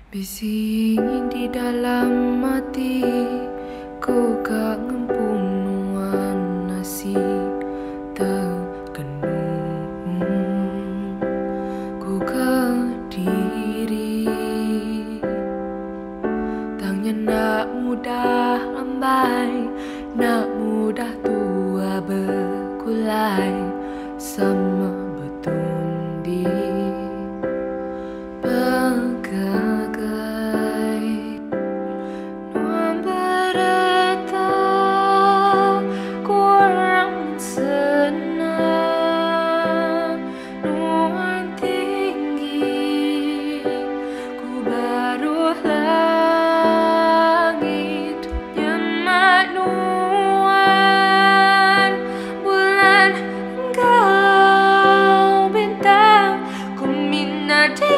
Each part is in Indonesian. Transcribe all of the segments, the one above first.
Bisi ingin di dalam hati, ku gak ngempu Nuan nasi Tegenung, ku kediri. Tangnya nak mudah ambai, nak mudah tua begulai sama betundi. Begagai Nuan bereta, kurang mensena, Nuan tinggi, ku baruh langit. Nyema Nuan, Bulan, enggau, bintang, ku minat di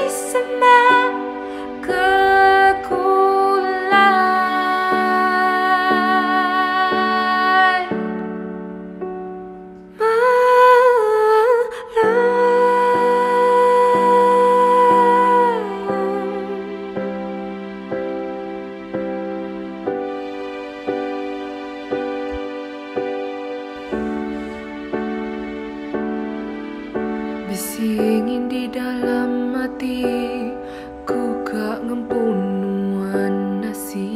Bisi ingin di dalam hati, ku gak ngempu Nuan nasi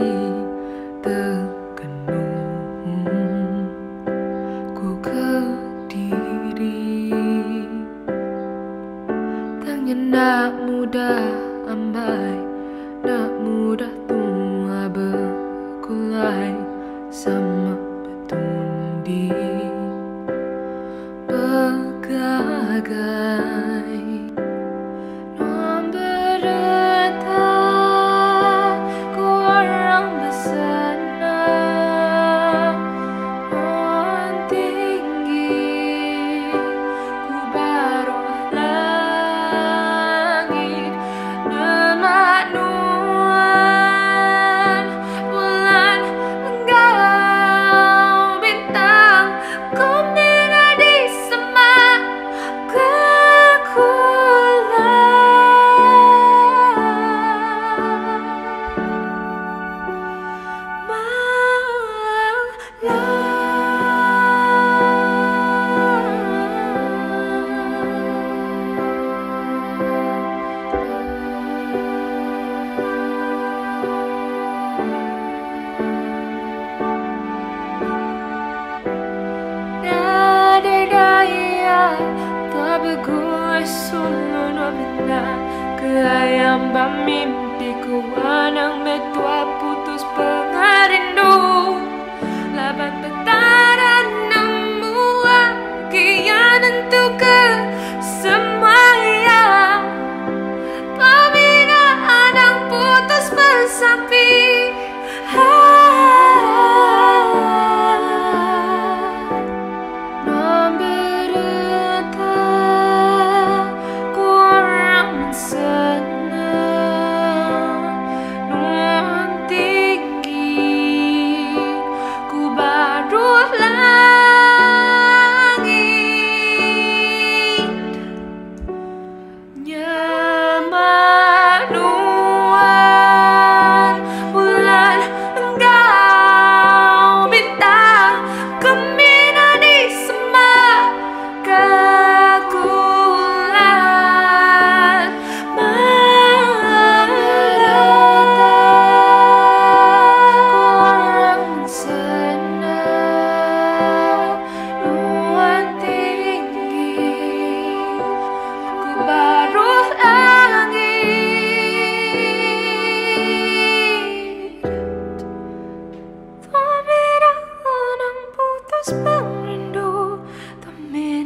Tegenung, ku kediri. Tangnya nak mudah ambai, nak mudah tua begulai sama betundi. Begagai Nuan bereta, kurang mensena, Nuan tinggi, ku baruh langit. Nyema Nuan, Bulan, enggau, bintang, ku minat di begulai sulun wabena ke ayam mimpiku anang metua putus pengerindu. Laban Petara nemu kian tentu ke semaya pemina anang putus bersampi.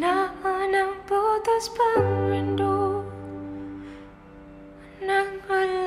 Pengrindu, anang putus pengrindu, anang